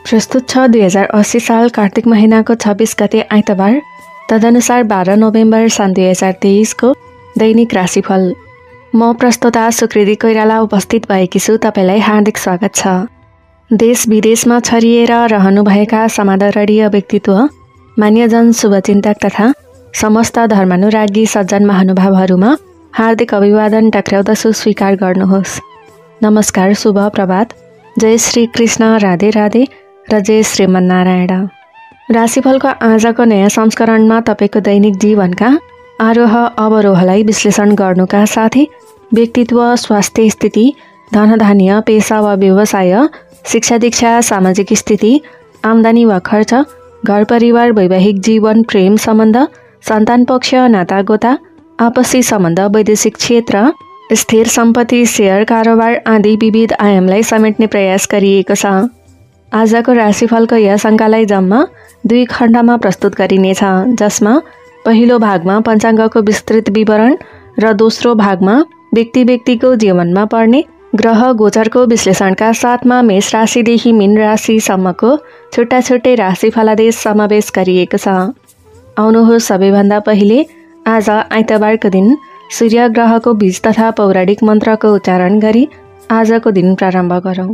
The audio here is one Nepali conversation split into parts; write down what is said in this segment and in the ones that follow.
प्रस्तुत छ 2080 साल कार्तिक महिनाको 26 गते आइतबार, तदनुसार 12 नोभेम्बर सन् 2023 को दैनिक राशिफल। म प्रस्तोता सुकृति कोइराला उपस्थित भएकी छु। तपाईलाई हार्दिक स्वागत छ। देश विदेशमा छरिएर रहनुभएका समादरणीय व्यक्तित्व, मान्यजन, शुभचिन्तक तथा समस्त धर्मानुरागी सज्जन महानुभावहरूमा हार्दिक अभिवादन टक्र्याउँदछु, स्वीकार गर्नुहोस्। नमस्कार, शुभ प्रभात, जय श्री कृष्ण, राधे राधे र जय श्रीमन्नारायण। राशिफलको आजको नयाँ संस्करणमा तपाईको दैनिक जीवनका आरोह अवरोहलाई विश्लेषण गर्नुका साथै व्यक्तित्व, स्वास्थ्य स्थिति, धनधान्य, पेशा वा व्यवसाय, शिक्षा दीक्षा, सामाजिक स्थिति, आम्दानी वा खर्च, घर परिवार, वैवाहिक जीवन, प्रेम सम्बन्ध, सन्तान पक्ष, नातागोता, आपसी सम्बन्ध, वैदेशिक क्षेत्र, स्थिर सम्पत्ति, शेयर कारोबार आदि विविध आयामलाई समेट्ने प्रयास गरिएको छ। आजको राशिफलको यस अङ्कलाई जम्मा 2 खण्डमा प्रस्तुत गरिनेछ, जसमा पहिलो भागमा पञ्चाङ्गको विस्तृत विवरण र दोस्रो भागमा व्यक्तिको जीवनमा पर्ने ग्रह गोचरको विश्लेषणका साथमा मेष राशिदेखि मीन राशिसम्मको छुट्टा छुट्टै राशि फलादेश समावेश गरिएको छ। आउनुहोस् सबैभन्दा पहिले आज आइतबारको दिन सूर्य ग्रहको बीज तथा पौराणिक मन्त्रको उच्चारण गरी आजको दिन प्रारम्भ गरौँ।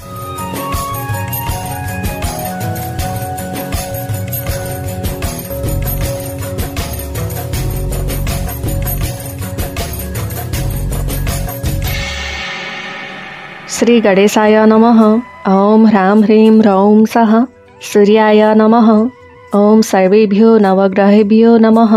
श्री गणेशाय नमः। ओम ह्रां ह्रीं रौं सः सूर्याय नमः। ओम सर्वेभ्यो नवग्रहेभ्यो नमः।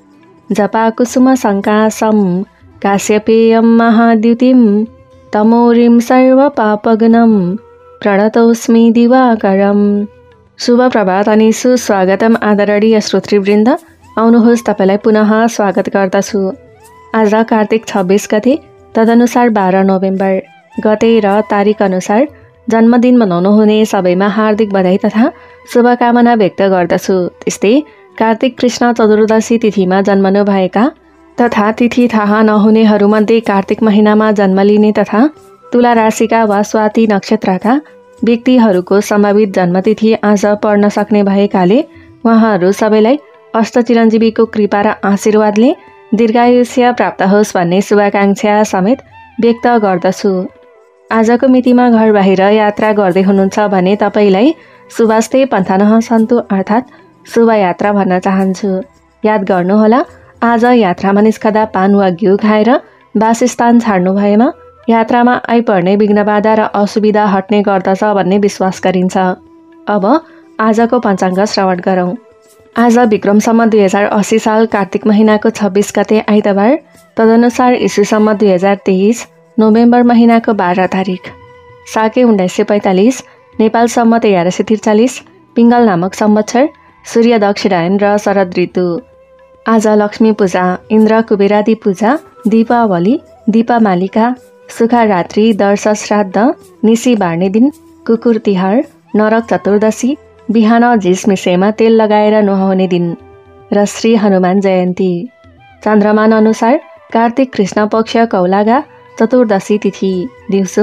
जपाकुसुम संकाशं काश्यपेयं महाद्युतिं तमोरिं सर्वपापघ्नं प्रणतोस्मि दिवाकरम्। शुभ प्रभात अनि सुस्वागतम आदरणीय श्रोतृवृन्द। आउनुहोस् तपाईलाई पुनः स्वागत गर्दछु। आज कार्तिक 26 गते, तदनुसार 12 नोभेम्बर गते र तारिक अनुसार जन्मदिन मनाउनुहुने सबैमा हार्दिक बधाई तथा शुभकामना व्यक्त गर्दछु। त्यस्तै कार्तिक कृष्ण चतुर्दशी तिथिमा जन्मनुभएका तथा तिथि थाहा नहुनेहरूमध्ये कार्तिक महिनामा जन्म लिने तथा तुला राशिका वा स्वाति नक्षत्रका व्यक्तिहरूको सम्भावित जन्मतिथि आज पर्न सक्ने भएकाले उहाँहरू सबैलाई अष्टचिरञ्जीवीको कृपा र आशीर्वादले दीर्घायुष्य प्राप्त होस् भन्ने शुभकांक्षा समेत व्यक्त गर्दछु। आजको मितिमा घर बाहिर यात्रा गर्दै हुनुहुन्छ भने तपाईलाई शुभास्ते पन्थानः सन्तु अर्थात् शुभ यात्रा भन्न चाहन्छु। याद गर्नुहोला, आज यात्रामा निस्कदा पान वा घिउ खाएर वासस्थान छाड्नु भएमा यात्रामा आइपर्ने विघ्न बाधा र असुविधा हट्ने गर्दछ भन्ने विश्वास गरिन्छ। अब आजको पञ्चाङ्ग श्रवण गरौँ। आज विक्रम सम्वत 2080 साल कार्तिक महिनाको 26 गते आइतबार, तदनुसार ईस्वी सम्वत 2023 नोभेम्बर महिनाको 12 तारिक, साके 1945, नेपाल सम्वत 1143, पिङ्गल नामक संवत्सर, सूर्य दक्षिणायन र शरद ऋतु। आज लक्ष्मी पूजा, इन्द्र कुबेरादि पूजा, दीपावली, दीपामालिका, सुखा रात्रि, दर्श श्राद्ध, निसी बार्ने दिन, कुकुर तिहार, नरक चतुर्दशी, बिहान झिसमिसेमा तेल लगाएर नुहाउने दिन र श्री हनुमान जयन्ती। चन्द्रमान अनुसार कार्तिक कृष्ण पक्ष कौलागा चतुर्दशी तिथि, दिउँसो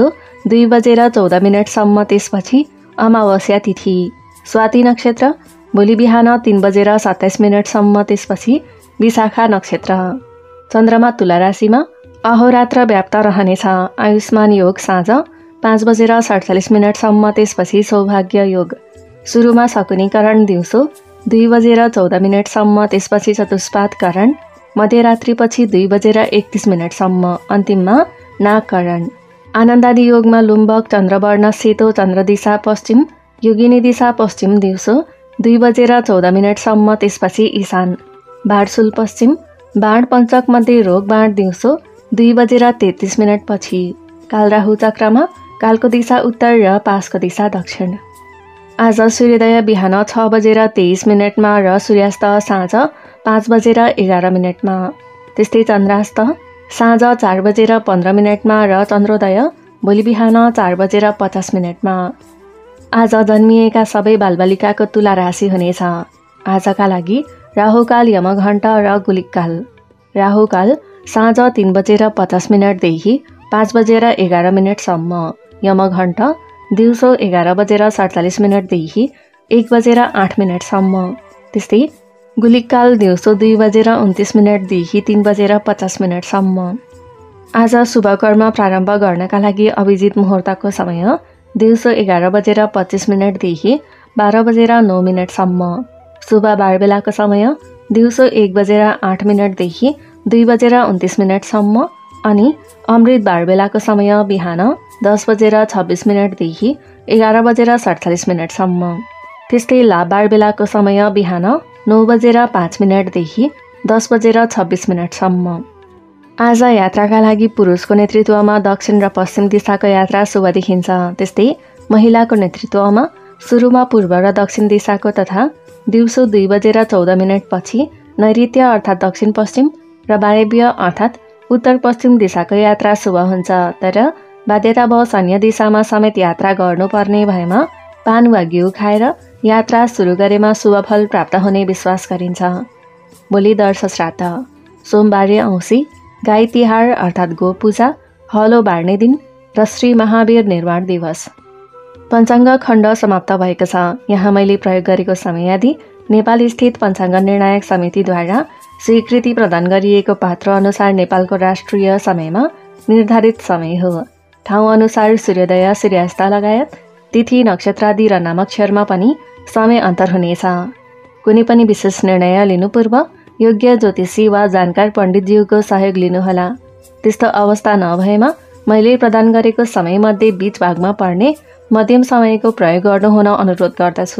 2:14 त्यसपछि अमावस्या तिथि। स्वाति नक्षत्र भोलि बिहान 3:27 त्यसपछि विशाखा नक्षत्र। चन्द्रमा तुला राशिमा अहोरात्र व्याप्त रहनेछ। आयुष्मान योग साँझ 5:47 त्यसपछि सौभाग्य योग। सुरुमा शकुनीकरण दिउँसो 2:14 त्यसपछि चतुष्पादकरण, मध्यरात्रिपछि 2:31 अन्तिममा नागकरण। आनन्दादि योगमा लुम्बक चन्द्रवर्ण सेतो चन्द्र दिशा पश्चिम, योगिनी दिशा पश्चिम दिउँसो 2:14 त्यसपछि ईशान, बाणशूल पश्चिम, बाण पञ्चक मध्ये रोग बाण दिउँसो 2:33 पछि। कालराहु चक्रमा कालको दिशा उत्तर र पासको दिशा दक्षिण। आज सूर्योदय बिहान 6:23 र सूर्यास्त साँझ 5:11। त्यस्तै चन्द्रास्त साँझ 4:15 र चन्द्रोदय भोलि बिहान 4:50। आज जन्मिएका सबै बालबालिकाको तुला राशि हुनेछ। आजका लागि राहुकाल, यमघण्ट र गुलिककाल। राहुकाल साँझ 3:50 देखि 5:11 सम्म, यमघण्ट दिउँसो 11:47 1 बजेर 8 मिनटसम्म। त्यस्तै गुलिककाल दिउँसो 2 बजेर 29 3 बजेर 50 मिनटसम्म। आज शुभ कर्म प्रारम्भ गर्नका लागि अभिजित मुहुर्तको समय दिउँसो 11:25 12 बजेर 9 मिनटसम्म। शुभ बारबेलाको समय दिउँसो 1 बजेर 8 मिनटदेखि 2 बजेर 29 मिनटसम्म अनि अमृत बारबेलाको समय बिहान 10 बजेर 26 मिनटदेखि 11 बजेर 47 मिनटसम्म। त्यस्तै लाभ बारबेलाको समय बिहान 9 बजेर 5 मिनटदेखि 10 बजेर 26 मिनटसम्म। आज यात्राका लागि पुरुषको नेतृत्वमा दक्षिण र पश्चिम दिशाको यात्रा शुभ देखिन्छ। त्यस्तै महिलाको नेतृत्वमा सुरुमा पूर्व र दक्षिण दिशाको तथा दिउँसो 2 बजेर 14 मिनटपछि नैऋत्य अर्थात् दक्षिण पश्चिम र वायव्य अर्थात् उत्तर पश्चिम दिशाको यात्रा शुभ हुन्छ। तर बाध्यतावश अन्य दिशामा समेत यात्रा गर्नुपर्ने भएमा पान वा घिउ खाएर यात्रा सुरु गरेमा शुभ फल प्राप्त हुने विश्वास गरिन्छ। भोलि दर्श श्राद्ध, सोमबारे औँसी, गाई तिहार अर्थात् गो पूजा, हलो बार्ने दिन र श्री महावीर निर्वाण दिवस। पञ्चाङ्ग खण्ड समाप्त भएको छ। यहाँ मैले प्रयोग गरेको समय आदि नेपाल स्थित पञ्चाङ्ग निर्णायक समितिद्वारा स्वीकृति प्रदान गरिएको पात्र अनुसार नेपालको राष्ट्रिय समयमा निर्धारित समय हो। ठाउँ अनुसार सूर्योदय सूर्यास्त लगायत तिथि नक्षत्रादि र नामाक्षरमा पनि समय अन्तर हुनेछ। कुनै पनि विशेष निर्णय लिनु पूर्व योग्य ज्योतिषी वा जानकार पण्डितज्यूको सहयोग लिनुहोला। त्यस्तो अवस्था नभएमा मैले प्रदान गरेको समयमध्ये बीच भागमा पर्ने मध्यम समयको प्रयोग गर्नुहुन अनुरोध गर्दछु।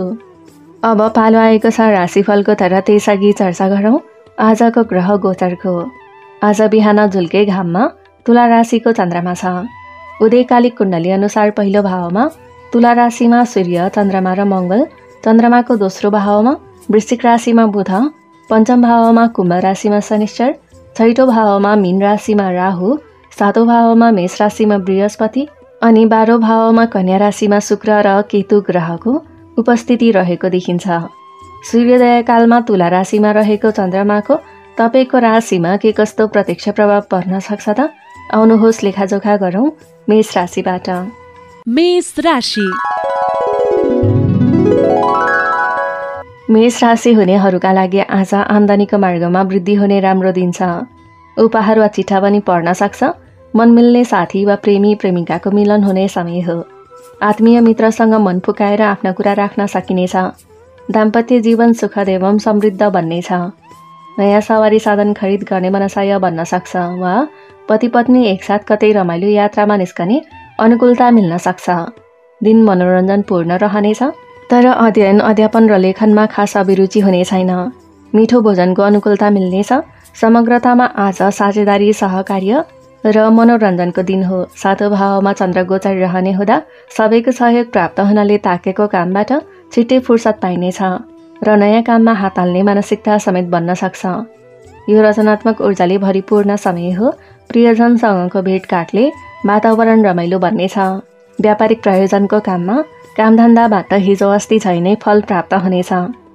अब पालो आएको छ राशिफलको, तर त्यसअघि चर्चा गरौँ आजको ग्रह गोचरको। आज बिहान झुल्के घाममा तुला राशिको चन्द्रमा छ। उदयकालिक कुण्डली अनुसार पहिलो भावमा तुला राशिमा सूर्य, चन्द्रमा र मङ्गल, चन्द्रमाको दोस्रो भावमा वृश्चिक राशिमा बुध, पञ्चम भावमा कुम्भ राशिमा शनिश्चर, छैटौँ भावमा मीन राशिमा राहु, सातौँ भावमा मेष राशिमा बृहस्पति अनि 12औं भावमा कन्या राशिमा शुक्र र केतु ग्रहको उपस्थिति रहेको देखिन्छ। सूर्योदयकालमा तुला राशिमा रहेको चन्द्रमाको तपाईँको राशिमा के कस्तो प्रत्यक्ष प्रभाव पर्न सक्छ त? आउनुहोस् लेखाजोखा गरौँ मेष राशिबाट। मेष राशि। मेष राशि हुनेहरूका लागि आज आम्दानीको मार्गमा वृद्धि हुने राम्रो दिन छ। उपहार वा चिठा पनि पर्न सक्छ। मन मिल्ने साथी वा प्रेमी प्रेमिकाको मिलन हुने समय हो। आत्मीय मित्रसँग मन फुकाएर आफ्ना कुरा राख्न सकिनेछ। दाम्पत्य जीवन सुखद एवं समृद्ध बन्नेछ। नयाँ सवारी साधन खरिद गर्ने मनसाय बन्न सक्छ वा पति पत्नी एकसाथ कतै रमाइलो यात्रामा निस्कने अनुकूलता मिल्न सक्छ। दिन मनोरञ्जनपूर्ण रहनेछ, तर अध्ययन अध्यापन र लेखनमा खास अभिरुचि हुने छैन। मिठो भोजनको अनुकूलता मिल्नेछ। समग्रतामा आज साझेदारी, सहकार्य र मनोरञ्जनको दिन हो। सातौँ भावमा चन्द्र गोचर रहने हुँदा सबैको सहयोग प्राप्त हुनाले ताकेको कामबाट छिट्टै फुर्सद पाइनेछ र नयाँ काममा हात हाल्ने मानसिकता समेत बन्न सक्छ। यो रचनात्मक ऊर्जाले भरिपूर्ण समय हो। प्रियजनसँगको भेटघाटले वातावरण रमाइलो बन्नेछ। व्यापारिक प्रयोजनको काममा कामधन्दाबाट हिजो अस्ति झै नै फल प्राप्त हुनेछ।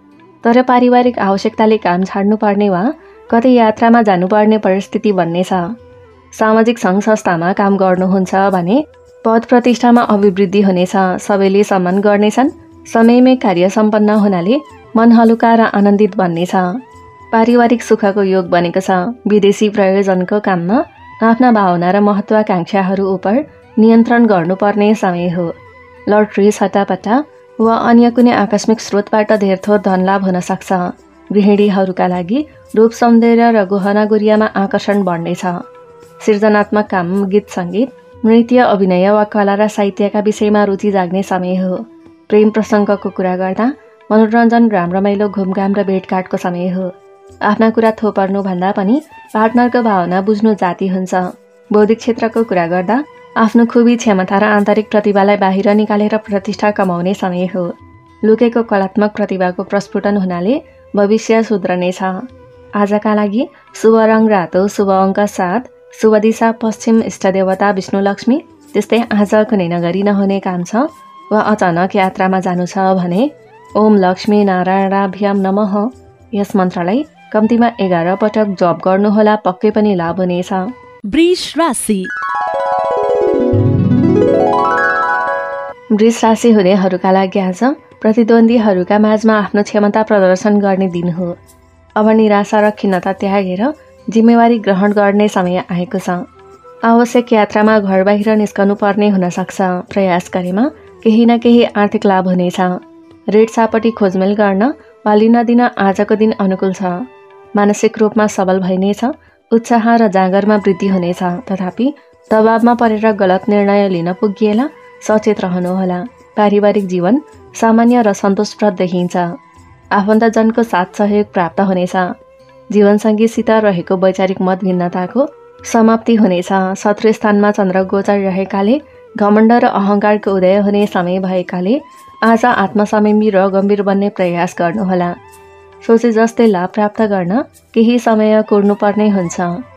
तर पारिवारिक आवश्यकताले काम छाड्नुपर्ने वा कतै यात्रामा जानुपर्ने परिस्थिति बन्नेछ। सामाजिक सङ्घ संस्थामा काम गर्नुहुन्छ भने पद प्रतिष्ठामा अभिवृद्धि हुनेछ। सबैले सम्मान गर्नेछन्। समयमै कार्य सम्पन्न हुनाले मन हलुका र आनन्दित बन्नेछ। पारिवारिक सुखको योग बनेको छ। विदेशी प्रयोजनको काममा आफ्ना भावना र महत्वाकांक्षाहरू उप नियन्त्रण गर्नुपर्ने समय हो। लटरी, सट्टापट्टा वा अन्य कुनै आकस्मिक स्रोतबाट धेर थोर धनलाभ हुन सक्छ। गृहिणीहरूका लागि रूप सौन्दर्य र गहना गुरियामा आकर्षण बढ्नेछ। सृजनात्मक काम, गीत सङ्गीत, नृत्य, अभिनय वा कला र साहित्यका विषयमा रुचि जाग्ने समय हो। प्रेम प्रसङ्गको कुरा गर्दा मनोरञ्जन, राम रमाइलो, घुमघाम र भेटघाटको समय हो। आफ्ना कुरा थोपर्नुभन्दा पनि पार्टनरको भावना बुझ्नु जाति हुन्छ। बौद्धिक क्षेत्रको कुरा गर्दा आफ्नो खुबी, क्षमता र आन्तरिक प्रतिभालाई बाहिर निकालेर प्रतिष्ठा कमाउने समय हो। लुकेको कलात्मक प्रतिभाको प्रस्फुटन हुनाले भविष्य सुध्रनेछ। आजका लागि शुभ रङ रातो, शुभ अङ्क 7, शुभ दिशा पश्चिम, इष्टदेवता विष्णु लक्ष्मी। त्यस्तै आज कुनै नगरी नहुने काम छ वा अचानक यात्रामा जानु छ भने ओम लक्ष्मी नारायणाभ्याम नमः यस मन्त्रलाई कम्तीमा 11 पटक जप गर्नुहोला, पक्कै पनि लाभ हुनेछ। वृष राशि। वृष राशि हुनेहरूका लागि आज प्रतिद्वन्द्वीहरूका माझमा आफ्नो क्षमता प्रदर्शन गर्ने दिन हो। अब निराशा र खिन्नता त्यागेर जिम्मेवारी ग्रहण गर्ने समय आएको छ। आवश्यक यात्रामा घर बाहिर निस्कनु पर्ने हुन सक्छ। प्रयास गरेमा केही न केही आर्थिक लाभ हुनेछ। ऋण सापटी खोजमेल गर्न वा लिन दिन आजको दिन अनुकूल छ। मानसिक रूपमा सबल भइनेछ। उत्साह र जाँगरमा वृद्धि हुनेछ। तथापि दबावमा परेर गलत निर्णय लिन पुगिएला सचेत रहनुहोला। पारिवारिक जीवन सामान्य र सन्तोषप्रद देखिन्छ। आफन्तजनको साथ सहयोग प्राप्त हुनेछ। जीवनसङ्गीसित रहेको वैचारिक मत भिन्नताको समाप्ति हुनेछ। शत्रु स्थानमा चन्द्र गोचर रहेकाले घमण्ड र अहङ्कारको उदय हुने समय भएकाले आज आत्मसंयमी र गम्भीर बन्ने प्रयास गर्नुहोला। सोचे जस्तै लाभ प्राप्त गर्न केही समय कुर्नुपर्ने हुन्छ।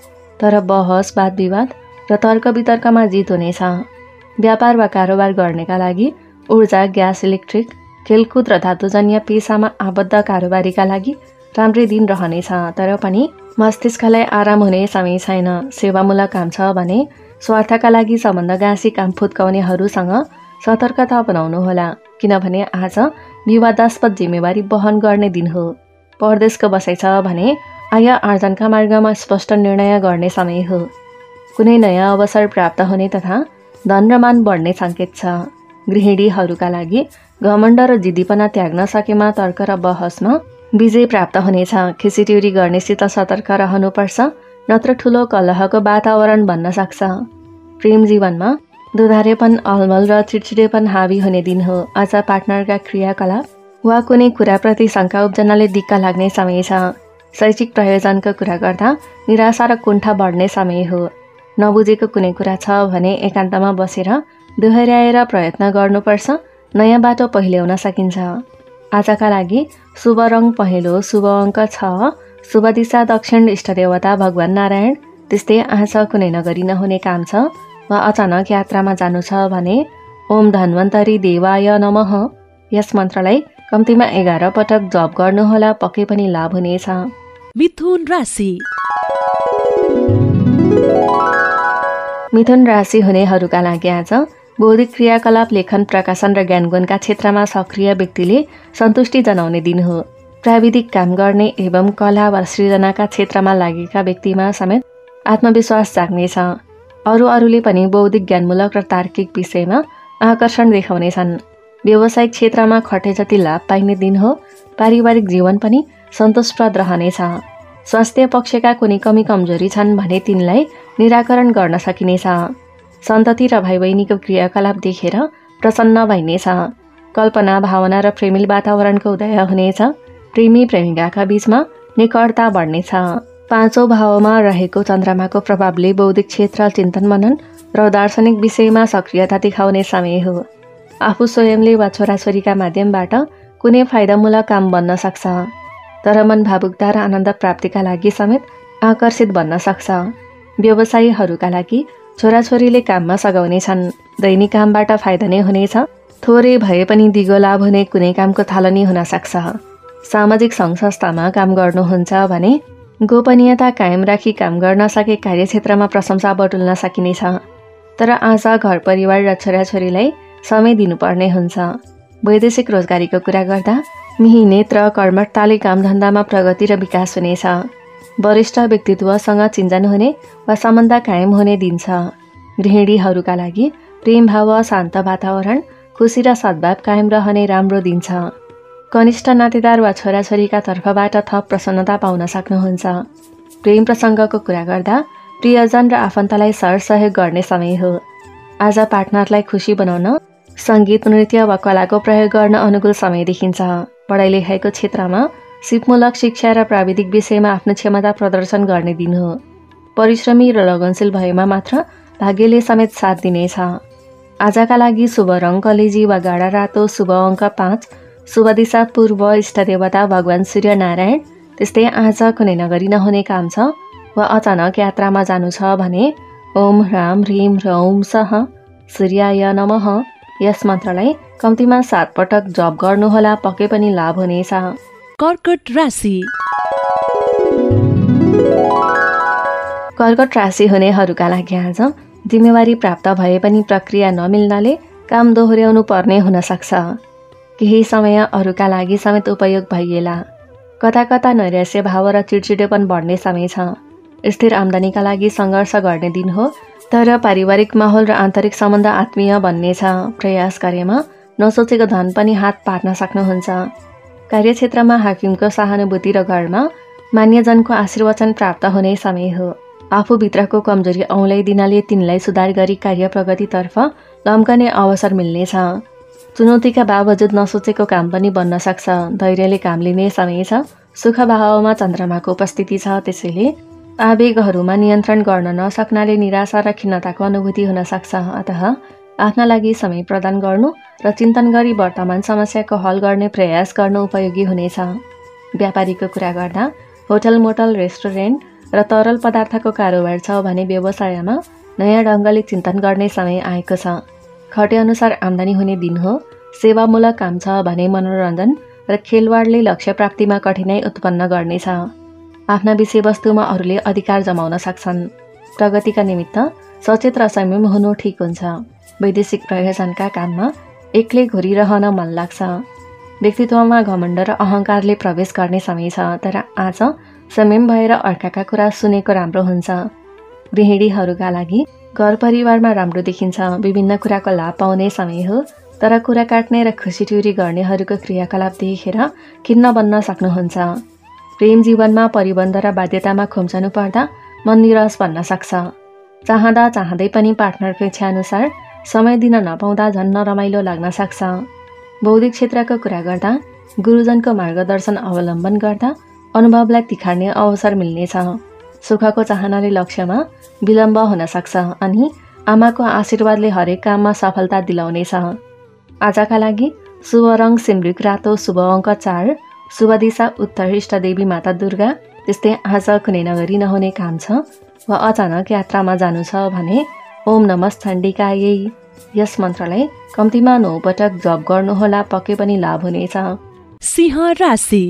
तर बहस वाद विवाद र तर्क वितर्कमा जित हुनेछ। व्यापार वा कारोबार गर्नेका लागि ऊर्जा, ग्यास, इलेक्ट्रिक, खेलकुद र धातुजन्य पेसामा आबद्ध कारोबारीका लागि राम्रै दिन रहनेछ। तर पनि मस्तिष्कलाई आराम हुने समय छैन। सेवामूलक काम छ भने स्वार्थका लागि सम्बन्ध गाँसी काम फुत्काउनेहरूसँग सतर्कता अपनाउनुहोला। किनभने आज विवादास्पद जिम्मेवारी वहन गर्ने दिन हो। परदेशको बसाइ छ भने आय आर्जनका मार्गमा स्पष्ट निर्णय गर्ने समय हो। कुनै नयाँ अवसर प्राप्त हुने तथा धन र मान बढ्ने सङ्केत छ। गृहिणीहरूका लागि घमण्ड र जिद्दीपना त्याग्न सकेमा तर्क र बहसमा विजय प्राप्त हुनेछ। खिसिट्युरी गर्नेसित सतर्क रहनुपर्छ, नत्र ठुलो कलहको वातावरण बन्न सक्छ। प्रेम जीवनमा दुधारेपन, अलमल र चिडचिडेपन हावी हुने दिन हो। आज पार्टनरका क्रियाकलाप वा कुनै कुराप्रति शङ्का उब्जनाले दिक्क लाग्ने समय छ। शैक्षिक प्रयोजनको कुरा गर्दा निराशा र कुण्ठा बढ्ने समय हो। नबुझेको कुनै कुरा छ भने एकान्तमा बसेर दोहोर्याएर प्रयत्न गर्नुपर्छ। नयाँ बाटो पहिल्याउन सकिन्छ। आजका लागि शुभ रङ पहेँलो, शुभ अङ्क 6, शुभ दिशा दक्षिण, इष्टदेवता भगवान नारायण। त्यस्तै आज कुनै नगरी नहुने काम छ वा अचानक यात्रामा जानु छ भने ओम धन्वन्तरी देवाय नमः यस मन्त्रलाई कम्तीमा 11 पटक जप गर्नुहोला। पक्कै पनि लाभ हुनेछ। मिथुन राशि। मिथुन राशि हुनेहरूका लागि आज बौद्धिक क्रियाकलाप, लेखन, प्रकाशन र ज्ञानगुणका क्षेत्रमा सक्रिय व्यक्तिले सन्तुष्टि जनाउने दिन हो। प्राविधिक काम गर्ने एवं कला वा सृजनाका क्षेत्रमा लागेका व्यक्तिमा समेत आत्मविश्वास जाग्नेछ। अरूले पनि बौद्धिक, ज्ञानमूलक र तार्किक विषयमा आकर्षण देखाउनेछन्। व्यावसायिक क्षेत्रमा खटे जति लाभ पाइने दिन हो। पारिवारिक जीवन पनि सन्तोषप्रद रहनेछ। स्वास्थ्य पक्षका कुनै कमी कमजोरी छन् भने तिनलाई निराकरण गर्न सकिनेछ। सन्तति र भाइ बहिनीको क्रियाकलाप देखेर प्रसन्न भइनेछ। कल्पना, भावना र प्रेमिल वातावरणको उदय हुनेछ। प्रेमी प्रेमिकाका बीचमा निकटता बढ्नेछ। 5औं भावमा रहेको चन्द्रमाको प्रभावले बौद्धिक क्षेत्र, चिन्तन मनन र दार्शनिक विषयमा सक्रियता देखाउने समय हो। आफू स्वयंले वा छोराछोरीका माध्यमबाट कुनै फाइदामूलक काम बन्न सक्छ। तर मन भावुकता र आनन्द प्राप्तिका लागि समेत आकर्षित बन्न सक्छ। व्यवसायीहरूका लागि छोराछोरीले काममा सघाउनेछन्। दैनिक कामबाट फाइदा नै हुनेछ। थोरै भए पनि दिगो लाभ हुने कुनै कामको थालनी हुन सक्छ। सामाजिक सङ्घ संस्थामा काम गर्नुहुन्छ भने गोपनीयता कायम राखी काम गर्न सके कार्यक्षेत्रमा प्रशंसा बटुल्न सकिनेछ। तर आज घर परिवार र छोराछोरीलाई समय दिनुपर्ने हुन्छ। वैदेशिक रोजगारीको कुरा गर्दा मिहिनेत र कर्मठताले कामधन्दामा प्रगति र विकास हुनेछ। वरिष्ठ व्यक्तित्वसँग चिन्जन हुने वा सम्बन्ध कायम हुने दिन छ। गृहिणीहरूका लागि प्रेम भाव, शान्त वातावरण, खुसी र सद्भाव कायम रहने राम्रो दिन छ। कनिष्ठ नातेदार वा छोराछोरीका तर्फबाट थप प्रसन्नता पाउन सक्नुहुन्छ। प्रेम प्रसङ्गको कुरा गर्दा प्रियजन र आफन्तलाई सहयोग गर्ने समय हो। आज पार्टनरलाई खुसी बनाउन सङ्गीत, नृत्य वा कलाको प्रयोग गर्न अनुकूल समय देखिन्छ। पढाइ लेखाइको क्षेत्रमा सिपमूलक शिक्षा र प्राविधिक विषयमा आफ्नो क्षमता प्रदर्शन गर्ने दिन हो। परिश्रमी र लगनशील भएमा मात्र भाग्यले समेत साथ दिनेछ। आजका लागि शुभ रङ कलेजी वा गाढा रातो, शुभ अङ्क 5, शुभ दिशा पूर्व, इष्टदेवता भगवान सूर्य नारायण। त्यस्तै आज कुनै नगरी नहुने काम छ वा अचानक यात्रामा जानु छ भने ओम ह्राम ह्रीम ह्रौम सः सूर्याय नमः यस मन्त्रलाई कम्तीमा 7 पटक जप गर्नुहोला। पक्कै पनि लाभ हुनेछ। कर्कट राशि। कर्कट राशि हुनेहरूका लागि आज जिम्मेवारी प्राप्त भए पनि प्रक्रिया नमिल्नाले काम दोहोर्याउनु पर्ने हुन सक्छ। केही समय अरूका लागि समेत उपयोग भइएला। कता कता नैराश्य भाव र चिडचिडेपन बढ्ने समय छ। स्थिर आम्दानीका लागि सङ्घर्ष गर्ने दिन हो, तर पारिवारिक माहौल र आन्तरिक सम्बन्ध आत्मीय बन्नेछ। प्रयास गरेमा नसोचेको धन पनि हात पार्न सक्नुहुन्छ। कार्यक्षेत्रमा हाकिमको सहानुभूति र घरमा मान्यजनको आशीर्वचन प्राप्त हुने समय हो। आफूभित्रको कमजोरी औँल्याइदिनाले तिनलाई सुधार गरी कार्य प्रगतितर्फ लम्कने अवसर मिल्नेछ। चुनौतीका बावजुद नसोचेको काम पनि बन्न सक्छ। धैर्यले काम लिने समय छ। सुख भावमा चन्द्रमाको उपस्थिति छ, त्यसैले आवेगहरूमा नियन्त्रण गर्न नसक्नाले निराशा र खिन्नताको अनुभूति हुन सक्छ। अतः आफ्ना लागि समय प्रदान गर्नु र चिन्तन गरी वर्तमान समस्याको हल गर्ने प्रयास गर्नु उपयोगी हुनेछ। व्यापारीको कुरा गर्दा होटल, मोटल, रेस्टुरेन्ट र तरल पदार्थको कारोबार छ भने व्यवसायमा नयाँ ढङ्गले चिन्तन गर्ने समय आएको छ। खटेअनुसार आम्दानी हुने दिन हो। सेवामूलक काम छ भने मनोरञ्जन र खेलवाडले लक्ष्य प्राप्तिमा कठिनाई उत्पन्न गर्नेछ। आफ्ना विषयवस्तुमा अरूले अधिकार जमाउन सक्छन्। प्रगतिका निमित्त सचेत र संयम हुनु ठिक हुन्छ। वैदेशिक प्रयोजनका काममा एक्लै घुरिरहन मन लाग्छ। व्यक्तित्वमा घमण्ड र अहङ्कारले प्रवेश गर्ने समय छ, तर आज संयम भएर अर्काका कुरा सुनेको राम्रो हुन्छ। गृहिणीहरूका लागि घर परिवारमा राम्रो देखिन्छ। विभिन्न कुराको लाभ पाउने समय हो, तर कुरा काट्ने र खुसी टुरी गर्नेहरूको क्रियाकलाप देखेर खिन्न बन्न सक्नुहुन्छ। प्रेम जीवनमा परिबन्ध र बाध्यतामा खुम्चनु पर्दा मन निराश बन्न सक्छ। चाहँदा चाहँदै पनि पार्टनरको इच्छाअनुसार समय दिन नपाउँदा झन् नरमाइलो लाग्न सक्छ। बौद्धिक क्षेत्रको कुरा गर्दा गुरुजनको मार्गदर्शन अवलम्बन गर्दा अनुभवलाई तिखार्ने अवसर मिल्नेछ। सुखको चाहनाले लक्ष्यमा विलम्ब हुन सक्छ अनि आमाको आशीर्वादले हरेक काममा सफलता दिलाउनेछ। आजका लागि शुभ रङ सिमरिक रातो, शुभ अङ्क 4, शुभ दिशा उत्तर, इष्टदेवी माता दुर्गा। त्यस्तै आज कुनै नगरी नहुने काम छ वा अचानक यात्रामा जानु छ भने ओम नमः चण्डिकायै यस मन्त्रलाई कम्तीमा 9 पटक जप गर्नुहोला, पक्कै पनि लाभ हुनेछ। सिंह राशि।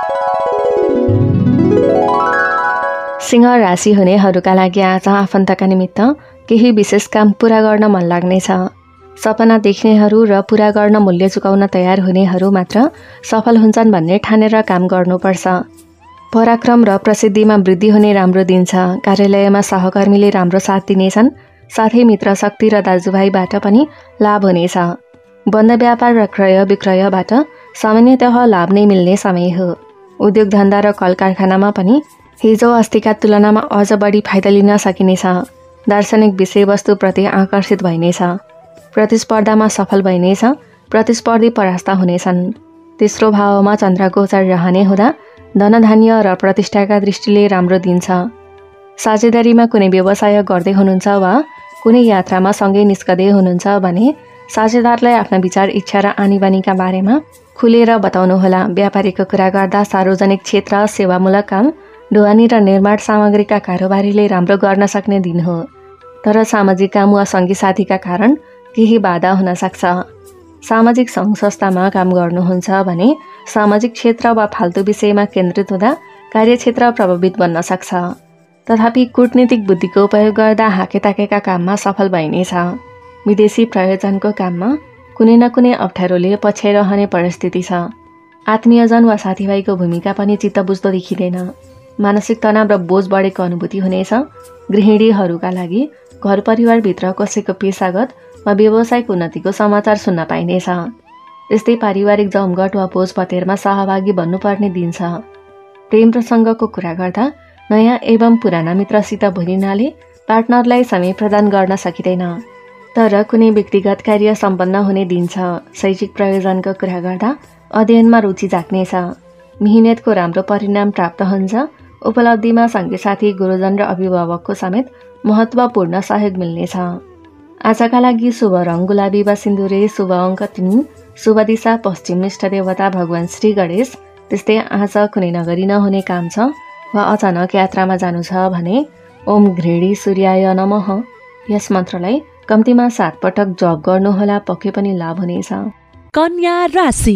सिंह राशि हुनेहरूका लागि आज आफन्तका निमित्त केही विशेष काम पूरा गर्न मन लाग्नेछ। सपना देख्नेहरू र पूरा गर्न मूल्य चुकाउन तयार हुनेहरू मात्र सफल हुन्छन् भन्ने ठानेर काम गर्नुपर्छ। पराक्रम र प्रसिद्धिमा वृद्धि हुने राम्रो दिन छ। कार्यालयमा सहकर्मीले राम्रो साथ दिनेछन्। साथै मित्र शक्ति र दाजुभाइबाट पनि लाभ हुनेछ। बन्द व्यापार र क्रय विक्रयबाट सामान्यतः लाभ नै मिल्ने समय हो। उद्योग धन्दा र कल कारखानामा पनि हिजो अस्तिका तुलनामा अझ बढी फाइदा लिन सकिनेछ। दार्शनिक विषयवस्तुप्रति आकर्षित भइनेछ। प्रतिस्पर्धामा सफल भइनेछ। प्रतिस्पर्धी परास्त हुनेछन्। तेस्रो भावमा चन्द्र गोचर रहने हुँदा धनधान्य र प्रतिष्ठाका दृष्टिले राम्रो दिन छ। साझेदारीमा कुनै व्यवसाय गर्दै हुनुहुन्छ वा कुनै यात्रामा सँगै निस्कदै हुनुहुन्छ भने साझेदारलाई आफ्ना विचार, इच्छा र आनीबानीका बारेमा खुलेर बताउनुहोला। व्यापारीको कुरा गर्दा सार्वजनिक क्षेत्र, सेवामूलक काम, ढुवानी र निर्माण सामग्रीका कारोबारीले राम्रो गर्न सक्ने दिन हो, तर सामाजिक काम वा सङ्गी साथीका कारण केही बाधा हुन सक्छ। सामाजिक सङ्घ संस्थामा काम गर्नुहुन्छ भने सामाजिक क्षेत्र वा फाल्तु विषयमा केन्द्रित हुँदा कार्यक्षेत्र प्रभावित बन्न सक्छ। तथापि कूटनीतिक बुद्धिको उपयोग गर्दा हाकेताकेका काममा सफल भइनेछ। विदेशी प्रयोजनको काममा कुनै न कुनै अप्ठ्यारोले पछ्याइरहने परिस्थिति छ। आत्मीयजन वा साथीभाइको भूमिका पनि चित्त बुझ्दो देखिँदैन। मानसिक तनाव र बोझ बढेको अनुभूति हुनेछ। गृहिणीहरूका लागि घर परिवारभित्र कसैको पेशागत वा व्यावसायिक उन्नतिको समाचार सुन्न पाइनेछ। त्यस्तै पारिवारिक जमघट वा भोज भतेरमा सहभागी बन्नुपर्ने दिन छ। प्रेम प्रसङ्गको कुरा गर्दा नयाँ एवं पुराना मित्रसित भुलिनाले पार्टनरलाई समय प्रदान गर्न सकिँदैन, तर कुनै व्यक्तिगत कार्य सम्पन्न हुने दिन छ। शैक्षिक प्रयोजनको कुरा गर्दा अध्ययनमा रुचि जाग्नेछ। मिहिनेतको राम्रो परिणाम प्राप्त हुन्छ। उपलब्धिमा सङ्गी साथी, गुरुजन र अभिभावकको समेत महत्त्वपूर्ण सहयोग मिल्नेछ। आजका लागि शुभ रङ गुलाबी वा सिन्दुरे, शुभ अङ्क 3, शुभ दिशा पश्चिम, इष्ट देवता भगवान श्री गणेश। त्यस्तै आज कुनै नगरी नहुने काम छ वा अचानक यात्रामा जानु छ भने ओम घृणी सूर्याय नमः यस मन्त्रलाई कम्तीमा 7 पटक जप गर्नुहोला, पक्कै पनि लाभ हुनेछ। कन्या राशि।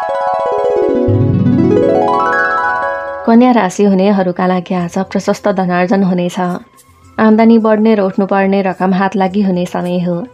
कन्या राशि हुनेहरूका लागि आज प्रशस्त धनार्जन हुनेछ। आम्दानी बढ्ने र उठ्नुपर्ने रकम हात लागि हुने समय हो।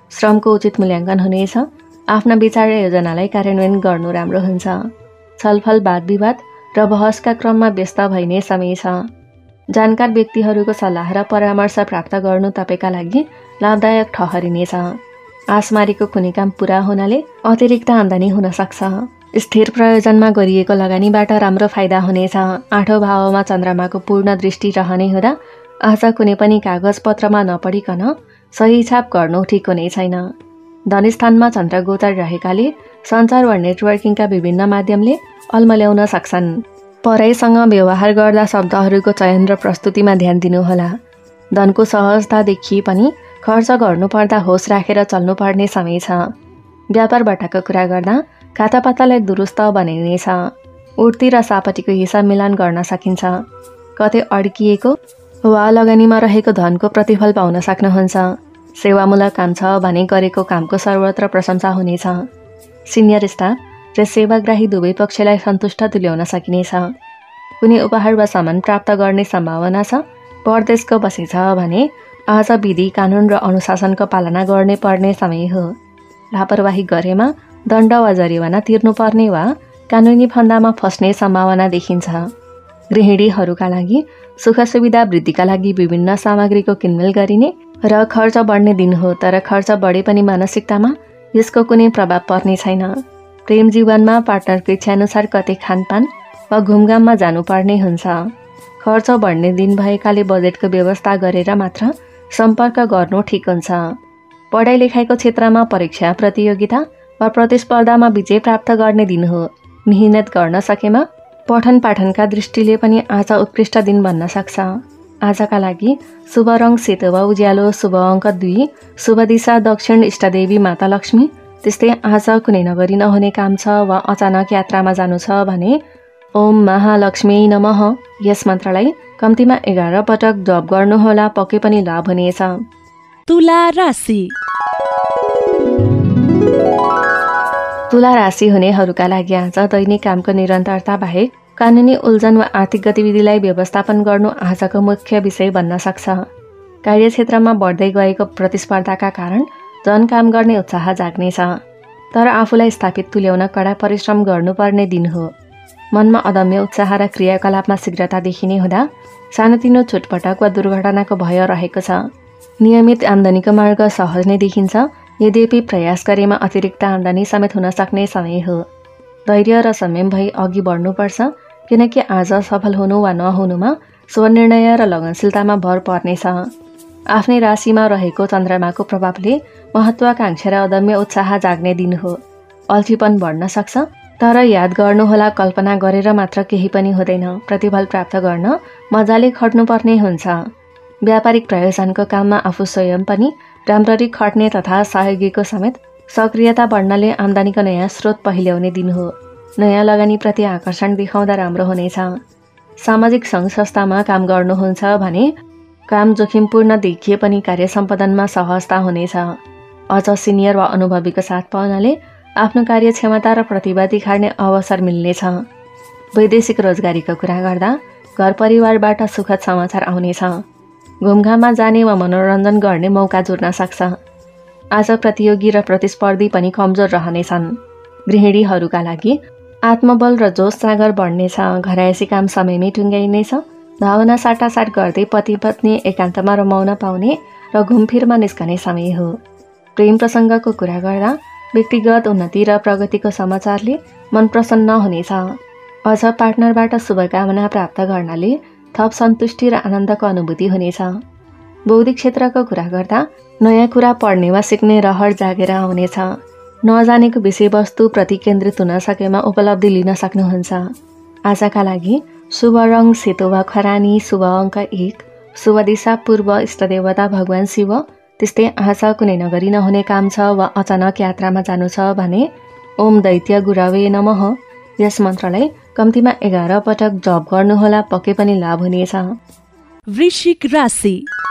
श्रमको उचित मूल्याङ्कन हुनेछ। आफ्ना विचार र योजनालाई कार्यान्वयन गर्नु राम्रो हुन्छ। छलफल, वाद विवाद र बहसका क्रममा व्यस्त भइने समय छ। जानकार व्यक्तिहरूको सल्लाह र परामर्श प्राप्त गर्नु तपाईँका लागि लाभदायक ठहरिनेछ। आसमारीको कुनै काम पूरा हुनाले अतिरिक्त आम्दानी हुन सक्छ। स्थिर प्रयोजनमा गरिएको लगानीबाट राम्रो फाइदा हुनेछ। 8औं भावमा चन्द्रमाको पूर्ण दृष्टि रहने हुँदा आज कुनै पनि कागजपत्रमा नपढिकन सही छाप गर्नु ठिक हुने छैन। धनस्थानमा चन्द्र गोचर रहेकाले सञ्चार वा नेटवर्किङका विभिन्न माध्यमले अल्मल्याउन सक्छन्। पढाइसँग व्यवहार गर्दा शब्दहरूको चयन र प्रस्तुतिमा ध्यान दिनुहोला। धनको सहजता देखिए पनि खर्च गर्नुपर्दा होस राखेर चल्नुपर्ने समय छ। व्यापारबाटको कुरा गर्दा खातापातालाई दुरुस्त बनाइनेछ। उठ्ती र सापट्टिको हिसाब मिलान गर्न सकिन्छ। कतै अड्किएको वा लगानीमा रहेको धनको प्रतिफल पाउन सक्नुहुन्छ। सेवामूलक काम छ भने गरेको कामको सर्वत्र प्रशंसा हुनेछ। सिनियर स्टाफ र सेवाग्राही दुवै पक्षलाई सन्तुष्ट तुल्याउन सकिनेछ। कुनै उपहार वा सामान प्राप्त गर्ने सम्भावना छ। परदेशको बसेछ भने आज विधि, कानुन र अनुशासनको पालना गर्ने पर्ने समय हो। लापरवाही गरेमा दण्ड वा जरिवाना तिर्नुपर्ने वा कानुनी फन्दामा फस्ने सम्भावना देखिन्छ। गृहिणीहरूका लागि सुख सुविधा वृद्धिका लागि विभिन्न सामग्रीको किनमेल गरिने र खर्च बढ्ने दिन हो। तर खर्च बढे पनि मानसिकतामा यसको कुनै प्रभाव पर्ने छैन। प्रेम जीवनमा पार्टनरको इच्छाअनुसार कतै खानपान वा घुमघाममा जानुपर्ने हुन्छ। खर्च बढ्ने दिन भएकाले बजेटको व्यवस्था गरेर मात्र सम्पर्क गर्नु ठिक हुन्छ। पढाइ लेखाइको क्षेत्रमा परीक्षा, प्रतियोगिता वा प्रतिस्पर्धामा विजय प्राप्त गर्ने दिन हो। मेहनत गर्न सकेमा पठन पाठनका दृष्टिले पनि आज उत्कृष्ट दिन बन्न सक्छ। आजका लागि शुभ रङ सेतो वा उज्यालो, शुभ अङ्क 2, शुभ दिशा दक्षिण, इष्टदेवी माता लक्ष्मी। त्यस्तै आज कुनै नगरी नहुने काम छ वा अचानक यात्रामा जानु छ भने ओम महालक्ष्मी नमः यस मन्त्रलाई कम्तीमा 11 पटक जप गर्नुहोला, पक्कै पनि लाभ हुनेछ। तुला राशि। तुला राशि हुनेहरूका लागि आज दैनिक कामको निरन्तरता बाहेक कानुनी उल्झन वा आर्थिक गतिविधिलाई व्यवस्थापन गर्नु आजको मुख्य विषय बन्न सक्छ। कार्यक्षेत्रमा बढ्दै गएको प्रतिस्पर्धाका कारण झन काम गर्ने उत्साह जाग्नेछ। तर आफूलाई स्थापित तुल्याउन कडा परिश्रम गर्नुपर्ने दिन हो। मनमा अदम्य उत्साह र क्रियाकलापमा शीघ्रता देखिने हुँदा सानोतिनो चोटपटक वा दुर्घटनाको भय रहेको छ। नियमित आम्दानीको मार्ग सहज नै देखिन्छ। यद्यपि प्रयास गरेमा अतिरिक्त आम्दानी समेत हुन सक्ने समय हो। धैर्य र संयम भई अघि बढ्नुपर्छ, किनकि आज सफल हुनु वा नहुनुमा स्वनिर्णय र लगनशीलतामा भर पर्नेछ। आफ्नै राशिमा रहेको चन्द्रमाको प्रभावले महत्वाकांक्षा र अदम्य उत्साह जाग्ने दिन हो। अल्छीपन बढ्न सक्छ, तर याद गर्नुहोला कल्पना गरेर मात्र केही पनि हुँदैन। प्रतिफल प्राप्त गर्न मजाले खट्नुपर्ने हुन्छ। व्यापारिक प्रयोजनको काममा आफू स्वयं पनि राम्ररी खट्ने तथा सहयोगीको समेत सक्रियता बढ्नाले आम्दानीको नयाँ स्रोत पहिल्याउने दिन हो। नयाँ लगानीप्रति आकर्षण देखाउँदा राम्रो हुनेछ। सामाजिक सङ्घ संस्थामा काम गर्नुहुन्छ भने काम जोखिमपूर्ण देखिए पनि कार्य सम्पादनमा सहजता हुनेछ। अझ सिनियर वा अनुभवीको साथ पाउनाले आफ्नो कार्यक्षमता र प्रतिभा देखाड्ने अवसर मिल्नेछ। वैदेशिक रोजगारीको कुरा गर्दा घर परिवारबाट सुखद समाचार आउनेछ। घुमघाममा जाने वा मनोरञ्जन गर्ने मौका जुर्न सक्छ। आज प्रतियोगी र प्रतिस्पर्धी पनि कमजोर रहनेछन्। गृहिणीहरूका लागि आत्मबल र जोस जागर बढ्नेछ। घरायसी काम समयमै टुङ्ग्याइनेछ। भावना साटासाट गर्दै पति पत्नी एकान्तमा रमाउन पाउने र घुमफिरमा निस्कने समय हो। प्रेम प्रसङ्गको कुरा गर्दा व्यक्तिगत उन्नति र प्रगतिको समाचारले मन प्रसन्न हुनेछ। अझ पार्टनरबाट शुभकामना प्राप्त गर्नाले थप सन्तुष्टि र आनन्दको अनुभूति हुनेछ। बौद्धिक क्षेत्रको कुरा गर्दा नयाँ कुरा पढ्ने वा सिक्ने रहर जागेर आउनेछ। नजानेको विषयवस्तु प्रति केन्द्रित हुन सकेमा उपलब्धि लिन सक्नुहुन्छ। आजका लागि शुभ रङ सेतो वा खरानी, शुभ अङ्क 1, शुभ दिशा पूर्व, इष्टदेवता भगवान शिव। त्यस्तै आज कुनै नगरी नहुने काम छ वा अचानक यात्रामा जानु छ भने ओम दैत्य गुरवे नमः यस मन्त्रलाई कम्तीमा 11 पटक जप गर्नुहोला, पक्कै पनि लाभ हुनेछ। वृश्चिक राशि।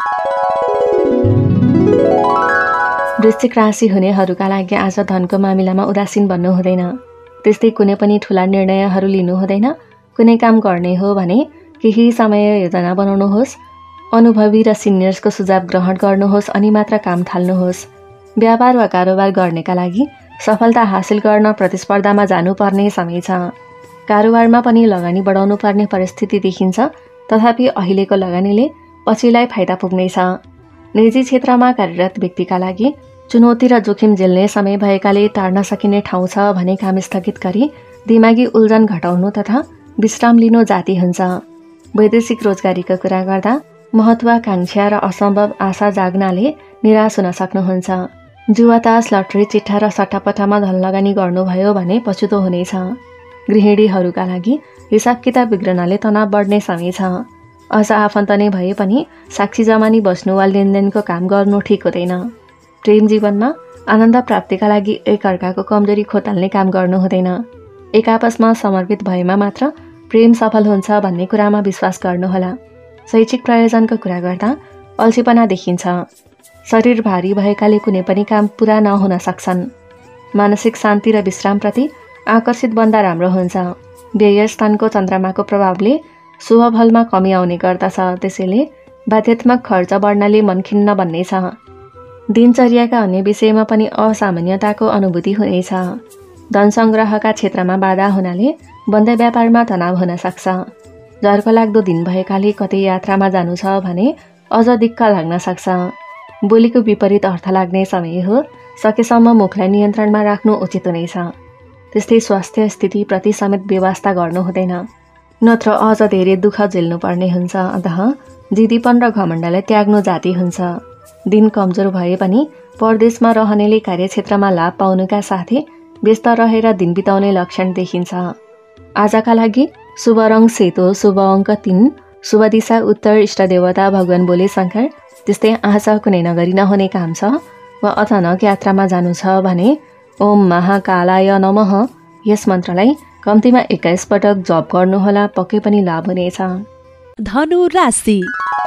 वृश्चिक राशि हुनेहरूका लागि आज धनको मामिलामा उदासीन बन्नु हुँदैन। त्यस्तै कुनै पनि ठुला निर्णयहरू लिनु हुँदैन। कुनै काम गर्ने हो भने केही समय योजना बनाउनुहोस्। अनुभवी र सिनियर्सको सुझाव ग्रहण गर्नुहोस् अनि मात्र काम थाल्नुहोस्। व्यापार वा कारोबार गर्नेका लागि सफलता हासिल गर्न प्रतिस्पर्धामा जानुपर्ने समय छ। कारोबारमा पनि लगानी बढाउनु पर्ने परिस्थिति देखिन्छ, तथापि अहिलेको लगानीले पछिलाई फाइदा पुग्नेछ। निजी क्षेत्रमा कार्यरत व्यक्तिका लागि चुनौती र जोखिम झेल्ने समय भएकाले टार्न सकिने ठाउँ छ भने काम स्थगित गरी दिमागी उल्झन घटाउनु तथा विश्राम लिनु जाती हुन्छ। वैदेशिक रोजगारीको कुरा गर्दा महत्वाकांक्षा र असम्भव आशा जाग्नाले निराश हुन सक्नुहुन्छ। जुवातास, लटरी, चिट्ठा र सट्टापट्टामा धन लगानी गर्नुभयो भने पछुतो हुनेछ। गृहिणीहरूका लागि हिसाब किताब बिग्रनाले तनाव बढ्ने समय छ। अझ आफन्त नै भए पनि साक्षी जमानी बस्नु वा लेनदेनको काम गर्नु ठिक हुँदैन। प्रेम जीवनमा आनन्द प्राप्तिका लागि एकअर्काको कमजोरी खोताल्ने काम गर्नु हुँदैन। एक आपसमा समर्पित भएमा मात्र प्रेम सफल हुन्छ भन्ने कुरामा विश्वास गर्नुहोला। शैक्षिक प्रयोजनको कुरा गर्दा अल्छीपना देखिन्छ। शरीर भारी भएकाले कुनै पनि काम पुरा नहुन सक्छन्। मानसिक शान्ति र विश्रामप्रति आकर्षित बन्दा राम्रो हुन्छ। व्यय स्थानको चन्द्रमाको प्रभावले शुभ फलमा कमी आउने गर्दछ, त्यसैले बाध्यात्मक खर्च बढ्नाले मन खिन्न बन्नेछ। दिनचर्याका अन्य विषयमा पनि असामान्यताको अनुभूति हुनेछ। धन सङ्ग्रहका क्षेत्रमा बाधा हुनाले बन्द व्यापारमा तनाव हुन सक्छ। डरको लाग्दो दिन भएकाले कतै यात्रामा जानु छ भने अझ दिक्क लाग्न सक्छ। बोलीको विपरीत अर्थ लाग्ने समय हो, सकेसम्म मुखलाई नियन्त्रणमा राख्नु उचित हुनेछ। त्यस्तै स्वास्थ्य स्थितिप्रति समेत व्यवस्था गर्नु हुँदैन, नत्र अझ धेरै दुःख झेल्नु पर्ने हुन्छ। अतः जिदीपन र घमण्डलाई त्याग्नु जाती हुन्छ। दिन कमजोर भए पनि परदेशमा रहनेले कार्यक्षेत्रमा लाभ पाउनुका साथै व्यस्त रहेर दिन बिताउने लक्षण देखिन्छ। आजका लागि शुभ रङ सेतो, शुभ अङ्क 3, शुभ दिशा उत्तर, इष्टदेवता भगवान भोले शङ्कर। त्यस्तै आज कुनै नगरी नहुने काम छ वा अचानक यात्रामा जानु छ भने ओम महाकालाय नमः यस मन्त्रलाई कम्तीमा 21 पटक जप गर्नुहोला, पक्कै पनि लाभ हुनेछ। धनु राशि।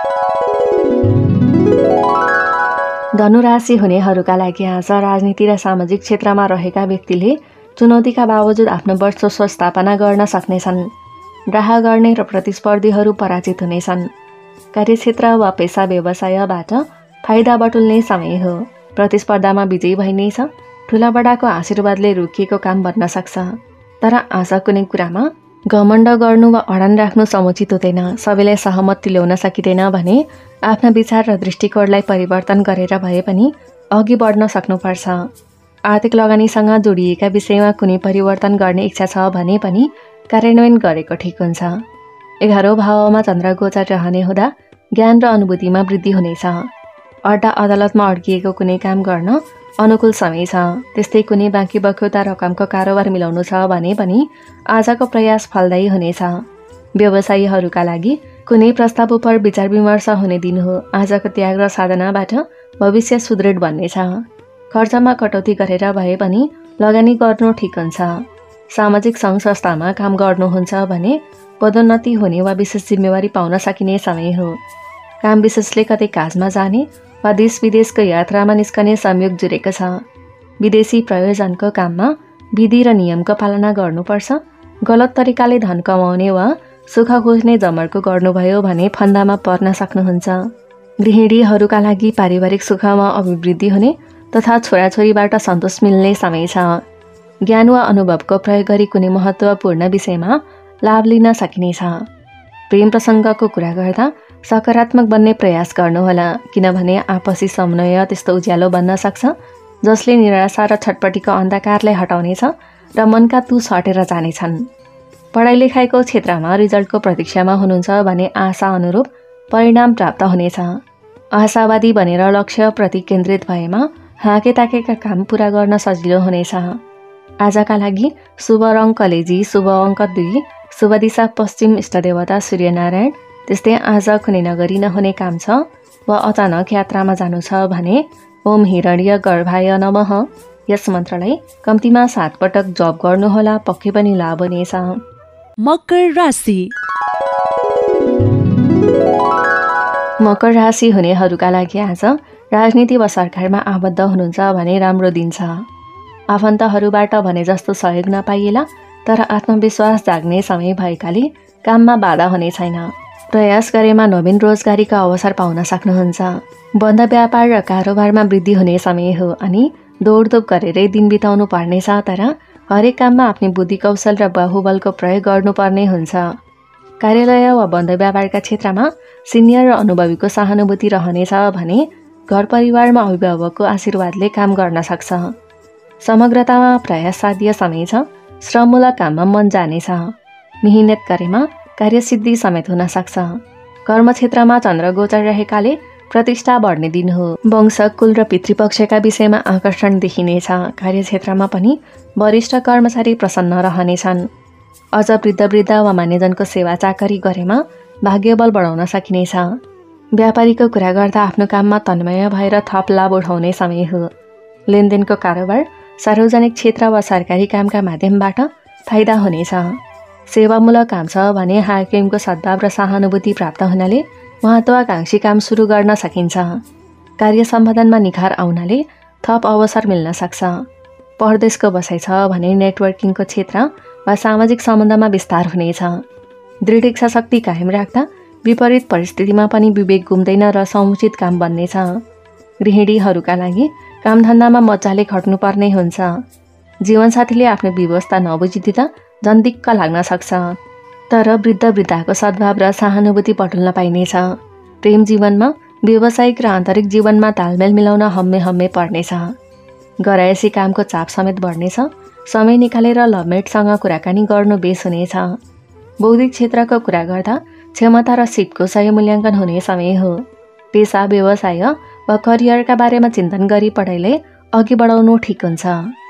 धनु राशि हुनेहरूका लागि आज राजनीति र सामाजिक क्षेत्रमा रहेका व्यक्तिले चुनौतीका बावजुद आफ्नो वर्चस्व स्थापना गर्न सक्नेछन्। राह गर्ने र प्रतिस्पर्धीहरू पराजित हुनेछन्। कार्यक्षेत्र वा पेसा व्यवसायबाट फाइदा बटुल्ने समय हो। प्रतिस्पर्धामा विजयी भइनेछ। ठुलाबडाको आशीर्वादले रोकिएको काम बन्न सक्छ। तर आज कुनै कुरामा घमण्ड गर्नु वा अडान राख्नु समुचित हुँदैन। सबैलाई सहमत ल्याउन सकिँदैन भने आफ्ना विचार र दृष्टिकोणलाई परिवर्तन गरेर भए पनि अघि बढ्न सक्नुपर्छ। आर्थिक लगानीसँग जोडिएका विषयमा कुनै परिवर्तन गर्ने इच्छा छ भने पनि कार्यान्वयन गरेको ठिक हुन्छ। 11औं भावमा चन्द्र गोचर रहने हुँदा ज्ञान र अनुभूतिमा वृद्धि हुनेछ। अड्डा अदालतमा अड्किएको कुनै काम गर्न अनुकूल समय छ। त्यस्तै कुनै बाँकी बक्यौता रकमको कारोबार मिलाउनु छ भने पनि आजको प्रयास फलदायी हुनेछ। व्यवसायीहरूका लागि कुनै प्रस्ताव उपर विचार विमर्श हुने दिन हो। आजको त्याग र साधनाबाट भविष्य सुदृढ बन्नेछ। खर्चमा कटौती गरेर भए पनि लगानी गर्नु ठिक हुन्छ। सामाजिक सङ्घ संस्थामा काम गर्नुहुन्छ भने पदोन्नति हुने वा विशेष जिम्मेवारी पाउन सकिने समय हो। काम विशेषले कतै काजमा जाने वा देश विदेशको यात्रामा निस्कने संयोग जुरेको छ। विदेशी प्रयोजनको काममा विधि र नियमको पालना गर्नुपर्छ। गलत तरिकाले धन कमाउने वा सुख खोज्ने जमर्को गर्नुभयो भने फन्दामा पर्न सक्नुहुन्छ। गृहिणीहरूका लागि पारिवारिक सुखमा अभिवृद्धि हुने तथा छोराछोरीबाट सन्तोष मिल्ने समय छ। ज्ञान वा अनुभवको प्रयोग गरी कुनै महत्त्वपूर्ण विषयमा लाभ लिन सकिनेछ। प्रेम प्रसङ्गको कुरा गर्दा सकारात्मक बन्ने प्रयास गर्नुहोला, किनभने आपसी समन्वय त्यस्तो उज्यालो बन्न सक्छ जसले निराशा र छटपटीको अन्धकारलाई हटाउनेछ र मनका तुस हटेर जानेछन्। पढाइ लेखाइको क्षेत्रमा रिजल्टको प्रतीक्षामा हुनुहुन्छ भने आशा अनुरूप परिणाम प्राप्त हुनेछ। आशावादी बनेर लक्ष्यप्रति केन्द्रित भएमा हाके ताकेका काम पूरा गर्न सजिलो हुनेछ। आजका लागि शुभ रङ कलेजी, शुभ अङ्क 2, शुभ दिशा पश्चिम, इष्टदेवता सूर्यनारायण। त्यस्तै आज कुनै नगरी नहुने काम छ वा अचानक यात्रामा जानु छ भने ओम हिरण्य गर्भाय नमः यस मन्त्रलाई कम्तीमा 7 पटक जप गर्नुहोला, पक्कै पनि लाभ हुनेछ। मकर राशि। मकर राशि हुनेहरूका लागि आज राजनीति वा सरकारमा आबद्ध हुनुहुन्छ भने राम्रो दिन छ। आफन्तहरूबाट भने जस्तो सहयोग नपाइएला, तर आत्मविश्वास जाग्ने समय भएकाले काममा बाधा हुने छैन। प्रयास गरेमा नवीन रोजगारीका अवसर पाउन सक्नुहुन्छ। बन्द व्यापार र कारोबारमा वृद्धि हुने समय हो अनि दौडधुप गरेरै दिन बिताउनु पर्नेछ, तर हरेक काममा आफ्नो बुद्धि कौशल र बाहुबलको प्रयोग गर्नुपर्ने हुन्छ। कार्यालय वा बन्द व्यापारका क्षेत्रमा सिनियर र अनुभवीको सहानुभूति रहनेछ भने घर परिवारमा अभिभावकको आशीर्वादले काम गर्न सक्छ। समग्रतामा प्रयास साध्य समय छ, श्रममूलक काममा मन जानेछ। मिहिनेत गरेमा कार्यसिद्धि समेत हुन सक्छ। कर्मक्षेत्रमा चन्द्र गोचर रहेकाले प्रतिष्ठा बढ्ने दिन हो। वंश, कुल र पितृपक्षका विषयमा आकर्षण देखिनेछ। कार्यक्षेत्रमा पनि वरिष्ठ कर्मचारी प्रसन्न रहनेछन्। अझ वृद्ध वा मान्यजनको सेवा चाकरी गरेमा भाग्यबल बढाउन सकिनेछ। व्यापारीको कुरा गर्दा आफ्नो काममा तन्मय भएर थप लाभ उठाउने समय हो। लेनदेनको कारोबार सार्वजनिक क्षेत्र वा सरकारी कामका माध्यमबाट फाइदा हुनेछ। सेवामूलक काम छ भने हाकिमको सद्भाव र सहानुभूति प्राप्त हुनाले महत्त्वाकांक्षी काम सुरु गर्न सकिन्छ। कार्य सम्पादनमा निखार आउनाले थप अवसर मिल्न सक्छ। परदेशको बसाइ छ भने नेटवर्किङको क्षेत्र वा सामाजिक सम्बन्धमा विस्तार हुनेछ। दृढ इच्छा शक्ति कायम राख्दा विपरीत परिस्थितिमा पनि विवेक गुम्दैन र समुचित काम बन्नेछ। गृहिणीहरूका लागि कामधन्दामा मजाले खट्नुपर्ने हुन्छ। जीवनसाथीले आफ्नो व्यवस्था नबुझिदिँदा झन्दिक्क लाग्न सक्छ, तर वृद्धको सद्भाव र सहानुभूति बटुल्न पाइनेछ। प्रेम जीवनमा व्यावसायिक र आन्तरिक जीवनमा तालमेल मिलाउन हम्मे पर्नेछ। गराएसी कामको चाप समेत बढ्नेछ। समय निकालेर लभमेटसँग कुराकानी गर्नु बेस हुनेछ। बौद्धिक क्षेत्रको कुरा गर्दा क्षमता र सिपको सही मूल्याङ्कन हुने समय हो। पेसा, व्यवसाय वा करियरका बारेमा चिन्तन गरी पढाइले अघि बढाउनु ठिक हुन्छ।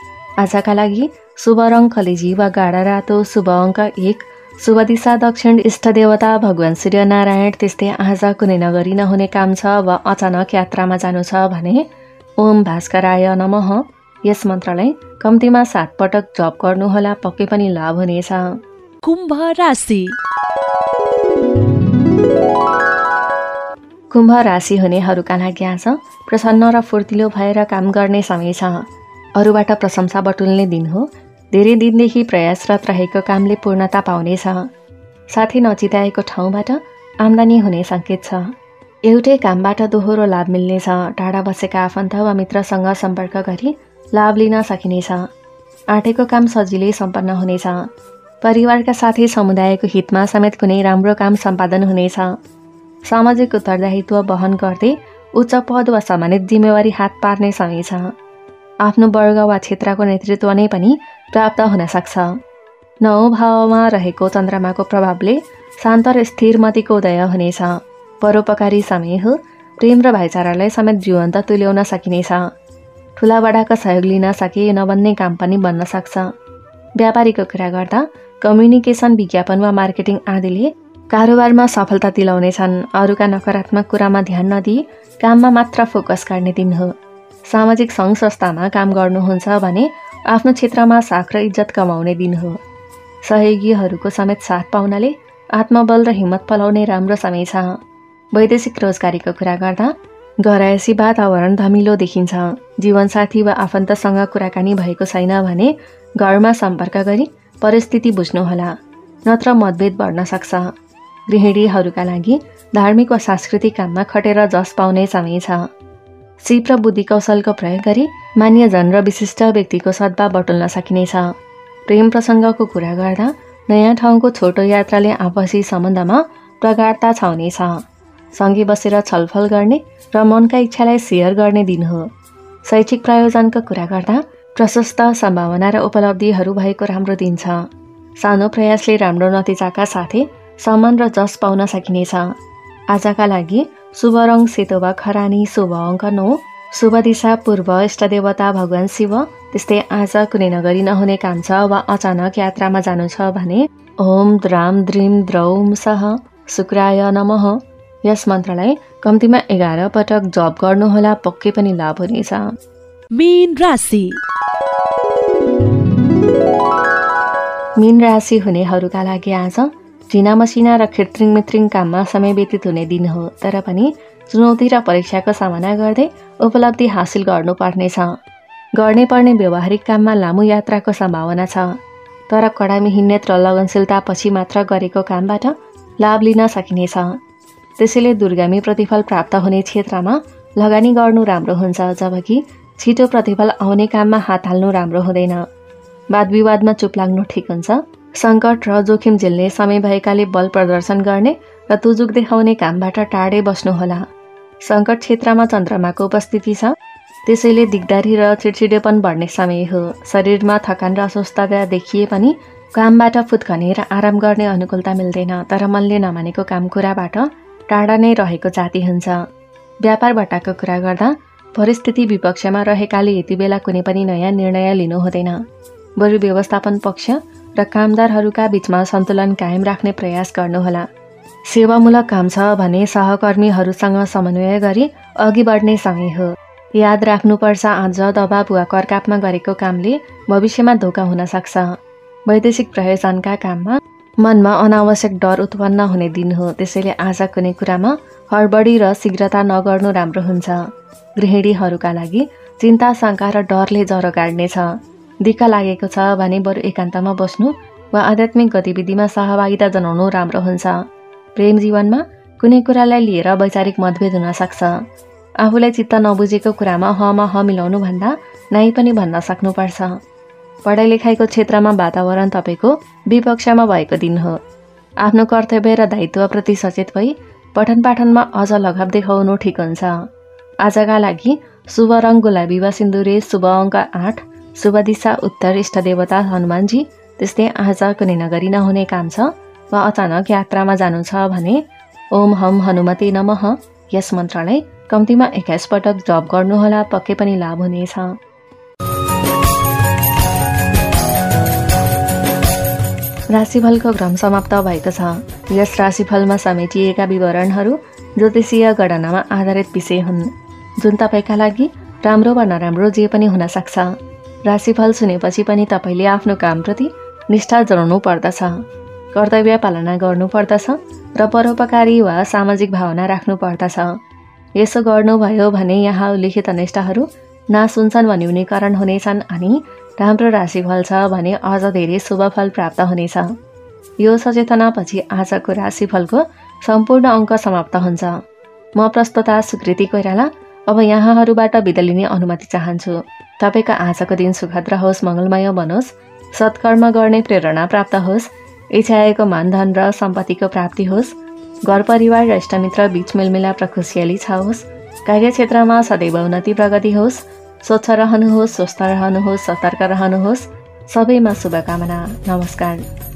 आजका लागि शुभ रङ कलेजी वा गाढा रातो, शुभ अङ्क 1, शुभ दिशा दक्षिण, इष्ट देवता भगवान सूर्यनारायण। त्यस्तै आज कुनै नगरी नहुने काम छ वा अचानक यात्रामा जानु छ भने ओम भास्कराय नमः यस मन्त्रलाई कम्तीमा 7 पटक जप गर्नुहोला, पक्कै पनि लाभ हुनेछ। कुम्भ राशि। कुम्भ राशि हुनेहरूका लागि आज प्रसन्न र फुर्तिलो भएर काम गर्ने समय छ। अरूबाट प्रशंसा बटुल्ने दिन हो। धेरै दिनदेखि प्रयासरत रहेको कामले पूर्णता पाउनेछ। साथै नचिताएको ठाउँबाट आम्दानी हुने सङ्केत छ। एउटै कामबाट दोहोरो लाभ मिल्नेछ। टाढा बसेका आफन्त वा मित्रसँग सम्पर्क गरी लाभ लिन सकिनेछ। आँटेको काम सजिलै सम्पन्न हुनेछ। परिवारका साथै समुदायको हितमा समेत कुनै राम्रो काम सम्पादन हुनेछ। सामाजिक उत्तरदायित्व वहन गर्दै उच्च पद वा सम्मानित जिम्मेवारी हात पार्ने समय छ। आफ्नो वर्ग वा क्षेत्रको नेतृत्व नै पनि प्राप्त हुन सक्छ। 9 भावमा रहेको चन्द्रमाको प्रभावले शान्त र स्थिर मतिको उदय हुनेछ। परोपकारी समय हो। प्रेम र भाइचारालाई समेत जीवन्त तुल्याउन सकिनेछ। ठुलाबडाका सहयोग लिन सके नबन्ने काम पनि बन्न सक्छ। व्यापारीको कुरा गर्दा कम्युनिकेसन, विज्ञापन वा मार्केटिङ आदिले कारोबारमा सफलता दिलाउनेछन्। अरूका नकारात्मक कुरामा ध्यान नदिई काममा मात्र फोकस गर्ने दिन हो। सामाजिक सङ्घ संस्थामा काम गर्नुहुन्छ भने आफ्नो क्षेत्रमा साख र इज्जत कमाउने दिन हो। सहयोगीहरूको समेत साथ पाउनाले आत्मबल र हिम्मत पलाउने राम्रो समय छ। वैदेशिक रोजगारीको कुरा गर्दा घरायसी वातावरण धमिलो देखिन्छ। जीवनसाथी वा आफन्तसँग कुराकानी भएको छैन भने घरमा सम्पर्क गरी परिस्थिति बुझ्नुहोला, नत्र मतभेद बढ्न सक्छ। गृहिणीहरूका लागि धार्मिक वा सांस्कृतिक काममा खटेर जस पाउने समय छ। सिप र बुद्धि कौशलको प्रयोग गरी मान्यजन र विशिष्ट व्यक्तिको सद्भाव बटुल्न सकिनेछ। प्रेम प्रसङ्गको कुरा गर्दा नयाँ ठाउँको छोटो यात्राले आपसी सम्बन्धमा प्रगाढता छाउनेछ। सँगै बसेर छलफल गर्ने र मनका इच्छालाई सेयर गर्ने दिन हो। शैक्षिक प्रयोजनको कुरा गर्दा प्रशस्त सम्भावना र उपलब्धिहरू भएको राम्रो दिन छ। सानो प्रयासले राम्रो नतिजाका साथै सम्मान र जस पाउन सकिनेछ। आजका लागि शुभ रङ सेतो वा खरानी, शुभ अङ्क 9, शुभ दिशा पूर्व, इष्ट देवता भगवान शिव। त्यस्तै आज कुनै नगरी नहुने काम छ वा अचानक यात्रामा जानु छ भने ओम द्राम द्रिम द्रौम सह शुक्राय नमः यस मन्त्रलाई कम्तीमा 11 पटक जप गर्नुहोला, पक्कै पनि लाभ हुनेछ। मीन राशि। मीन राशि हुनेहरूका लागि आज झिना मसिना र खिर्त्रिङ मित्रिङ काममा समय व्यतीत हुने दिन हो। तर पनि चुनौती र परीक्षाको सामना गर्दै उपलब्धि हासिल गर्नुपर्नेछ। गर्ने पर्ने व्यवहारिक काममा लामो यात्राको सम्भावना छ। तर कडा मेहनत र लगनशीलता पछि मात्र गरेको कामबाट लाभ लिन सकिनेछ। त्यसैले दूरगामी प्रतिफल प्राप्त हुने क्षेत्रमा लगानी गर्नु राम्रो हुन्छ, जबकि छिटो प्रतिफल आउने काममा हात हाल्नु राम्रो हुँदैन। वादविवादमा चुप लाग्नु ठिक हुन्छ। सङ्कट र जोखिम झेल्ने समय भएकाले बल प्रदर्शन गर्ने र तुजुक देखाउने कामबाट टाढै बस्नुहोला। सङ्कट क्षेत्रमा चन्द्रमाको उपस्थिति छ, त्यसैले दिगदारी र चिडचिडेपन बढ्ने समय हो। शरीरमा थकान र अस्वस्थता देखिए पनि कामबाट फुत्कने र आराम गर्ने अनुकूलता मिल्दैन, तर मनले नमानेको काम कुराबाट टाढा नै रहेको जाति हुन्छ। व्यापारबट्टाको कुरा गर्दा परिस्थिति विपक्षमा रहेकाले यति बेला कुनै पनि नयाँ निर्णय लिनु हुँदैन। बरु व्यवस्थापन पक्ष र कामदारहरूका बीचमा सन्तुलन कायम राख्ने प्रयास गर्नुहोला। सेवामूलक काम छ भने सहकर्मीहरूसँग समन्वय गरी अघि बढ्ने समय हो। याद राख्नुपर्छ, आज दबाब वा करकापमा गरेको कामले भविष्यमा धोका हुन सक्छ। वैदेशिक प्रयोजनका काममा मनमा अनावश्यक डर उत्पन्न हुने दिन हो, त्यसैले आज कुनै कुरामा हडबडी र शीघ्रता नगर्नु राम्रो हुन्छ। गृहिणीहरूका लागि चिन्ता, शङ्का र डरले जरो गाड्नेछ। दिक्क लागेको छ भने बरु एकान्तमा बस्नु वा आध्यात्मिक गतिविधिमा सहभागिता जनाउनु राम्रो हुन्छ। प्रेम जीवनमा कुनै कुरालाई लिएर वैचारिक मतभेद हुन सक्छ। आफूलाई चित्त नबुझेको कुरामा हमा ह मिलाउनु भन्दा नाइ पनि भन्न सक्नुपर्छ। पढाइ लेखाइको क्षेत्रमा वातावरण तपाईँको विपक्षमा भएको दिन हो। आफ्नो कर्तव्य र दायित्वप्रति सचेत भई पठन पाठनमा अझ लगाव देखाउनु ठिक हुन्छ। आजका लागि शुभ रङ गुलाबी वा सिन्दुरे, शुभ अङ्क 8, शुभ दिशा उत्तर, इष्ट देवता हनुमानजी। त्यस्तै आज कुनै नगरी नहुने काम छ वा अचानक यात्रामा जानु छ भने ओम हम हनुमते नमः यस मन्त्रलाई कम्तीमा 21 पटक जप गर्नुहोला, पक्कै पनि लाभ हुनेछ। राशिफलको क्रम समाप्त भएको छ। यस राशिफलमा समेटिएका विवरणहरू ज्योतिषीय गणनामा आधारित विषय हुन्, जुन तपाईँका लागि राम्रो वा नराम्रो जे पनि हुन सक्छ। राशिफल सुनेपछि पनि तपाईँले आफ्नो कामप्रति निष्ठा जनाउनु पर्दछ, कर्तव्य पालना गर्नुपर्दछ र परोपकारी वा सामाजिक भावना राख्नु पर्दछ। यसो गर्नुभयो भने यहाँ उल्लेखित अनिष्टहरू नाश हुन्छन्, न्यूनीकरण हुनेछन् अनि राम्रो राशिफल छ भने अझ धेरै शुभ फल प्राप्त हुनेछ। यो सचेतनापछि आजको राशिफलको सम्पूर्ण अङ्क समाप्त हुन्छ। म प्रस्तोता सुकृति कोइराला अब यहाँहरूबाट बिदा लिने अनुमति चाहन्छु। तपाईँको आजको दिन सुखद रहोस्, मङ्गलमय बनोस्, सत्कर्म गर्ने प्रेरणा प्राप्त होस्, इच्छाएको मानधन र सम्पत्तिको प्राप्ति होस्, घर परिवार र इष्टमित्र बीच मेलमिलाप र खुसियाली छाओस्, कार्यक्षेत्रमा सदैव उन्नति प्रगति होस्, स्वच्छ रहनुहोस्, स्वस्थ रहनुहोस्, सतर्क रहनुहोस्। सबैमा शुभकामना। नमस्कार।